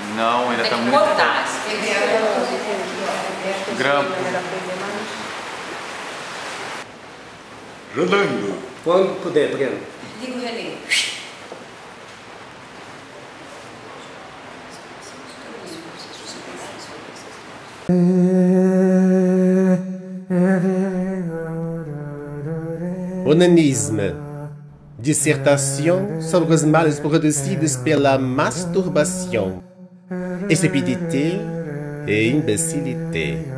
Não, ainda Tem tá que muito. cortar. Grampo. Rolando. Quando puder, Breno. Liga o relé. Onanisme. Dissertation sobre os males produzidos pela masturbação, estupidité e imbecilité.